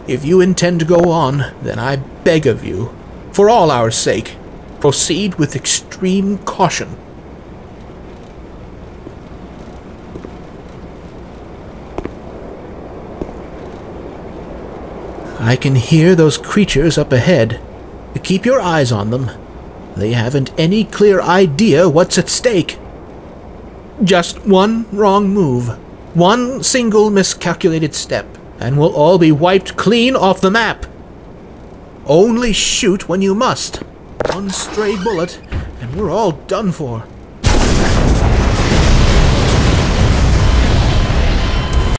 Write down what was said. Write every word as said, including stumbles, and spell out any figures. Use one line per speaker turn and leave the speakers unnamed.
If you intend to go on, then I beg of you, for all our sake, proceed with extreme caution. I can hear those creatures up ahead. Keep your eyes on them. They haven't any clear idea what's at stake. Just one wrong move, one single miscalculated step, and we'll all be wiped clean off the map. Only shoot when you must. One stray bullet, and we're all done for.